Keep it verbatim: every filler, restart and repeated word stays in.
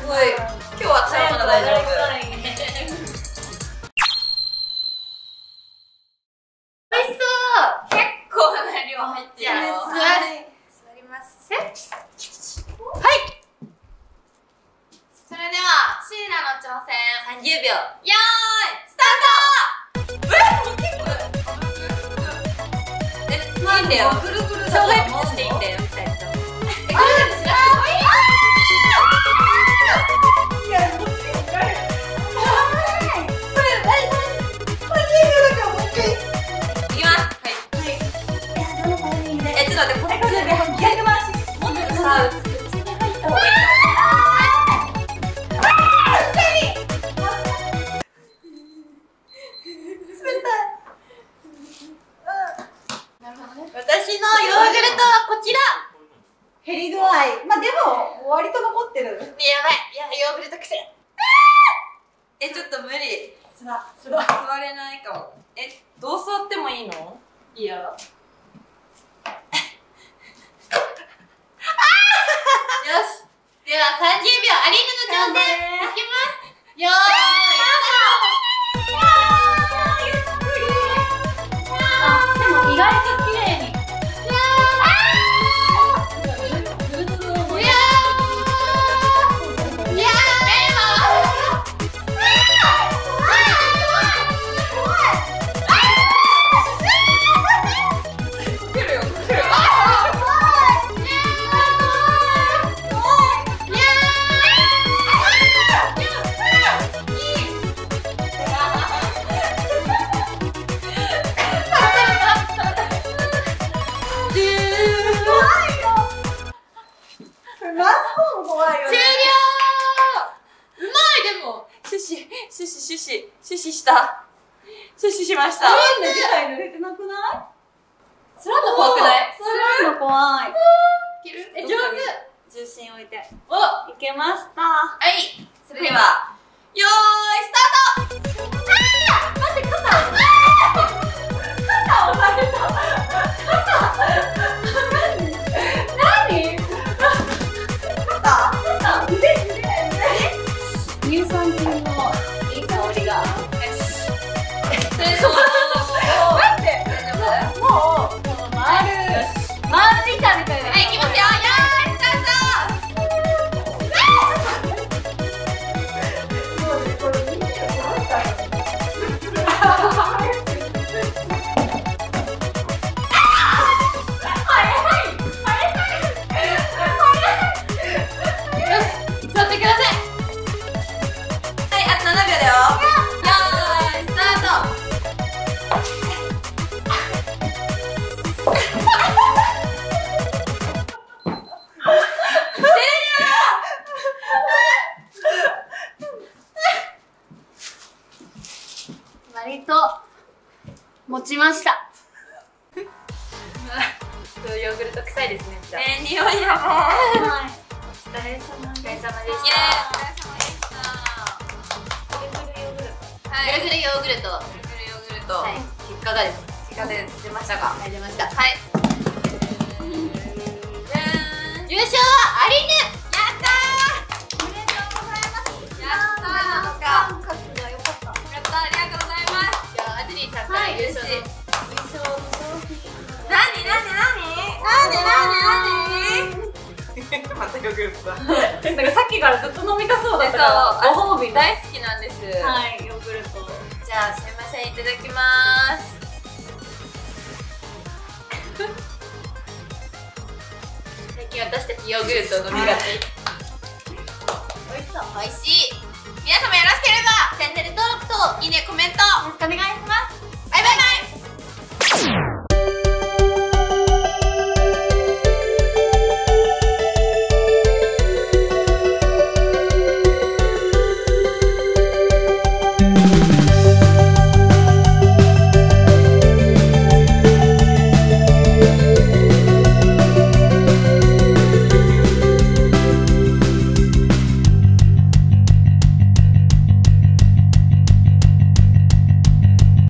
すごい。今日は強いもの大丈夫。美味しそう。結構な量入ってるよ。座ります。はい。それではシーラの挑戦さんじゅうびょう。よーいスタート。え、結構。え、いいんだよ。障害物していいんだよ。ふたりとも。え、障害物しなくてもいい。私のヨーグルトはこちら。 減り具合、まあでも割と残ってる。 やばい、いやヨーグルトくせえ。え、ちょっと無理。 すらす座れないかも。え、どう座ってもいいの？ いいよ。 よし。ではさんじゅうびょうアリーヌの挑戦いきます。よーい。 でも意外と綺麗に。 シュシシュシシュシした。シュシしました。 塗れてなくない？ スランド怖くない？ スランド怖い。 いける？ え、上手。重心置いて。 お、 いけました。 はい。それでは、よーい、スタート。あー、待って、肩。肩を押された。 何？肩？肩？腕？腕？乳酸菌のいい香りが。よし。 それでは、待って。大丈夫？ もう、もう回る。回る板みたいな。 はい、いきますよ。よーい、スタート。 割と持ちました。 ヨーグルト臭いですね。じゃあ。えー、匂いやもん。 はい。 お疲れ様でした。イエーイ、お疲れ様でした。ぐるぐるヨーグルト。はい。ぐるぐるヨーグルト。ぐるぐるヨーグルト。はい。結果がです。結果で出ましたか。はい、出ました。はい。優勝はアリーヌ。やったー。おめでとうございます。やったー。 感覚が良かった。 やったー、ありがとうございます。じゃあ、アジリーさんから優勝の。優勝の商品。なになになに。なになになに。またヨーグルトだ。 なんかさっきからずっと飲みたそうだったから。ご褒美大好きなんです。 はい、ヨーグルト。 じゃあ、すいません、いただきます。最近私たちヨーグルト飲みがち。 美味しそう。 美味しい。皆様よろしければチャンネル登録といいね、コメントよろしくお願いします。